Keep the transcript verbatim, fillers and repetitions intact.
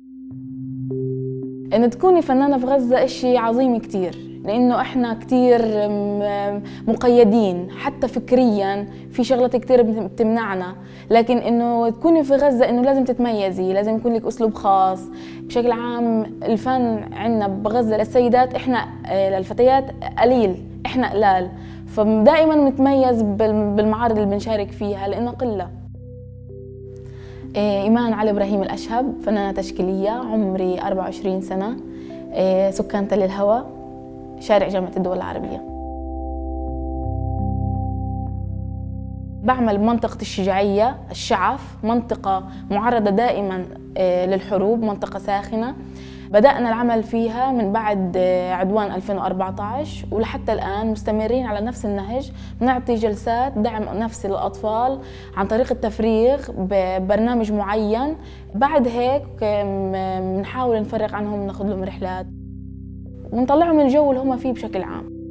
إن تكوني فنانة في غزة إشي عظيم كتير، لأنه إحنا كتير مقيدين حتى فكرياً، في شغلات كتير بتمنعنا، لكن إنه تكوني في غزة إنه لازم تتميزي، لازم يكون لك أسلوب خاص. بشكل عام الفن عنا بغزة للسيدات إحنا، للفتيات قليل، إحنا قلال، فدائماً نتميز بالمعارض اللي بنشارك فيها لأنه قلة. إيمان علي إبراهيم الأشهب، فنانة تشكيلية، عمري أربعة وعشرين سنة، سكان تل الهوى، شارع جامعة الدول العربية. بعمل بمنطقة الشجاعية، الشعف، منطقة معرضة دائما للحروب، منطقة ساخنة. بدأنا العمل فيها من بعد عدوان ألفين وأربعة عشر ولحتى الآن مستمرين على نفس النهج، بنعطي جلسات دعم نفسي للأطفال عن طريق التفريغ ببرنامج معين. بعد هيك بنحاول نفرغ عنهم، ناخذ لهم رحلات ونطلعهم من الجو اللي هم فيه بشكل عام.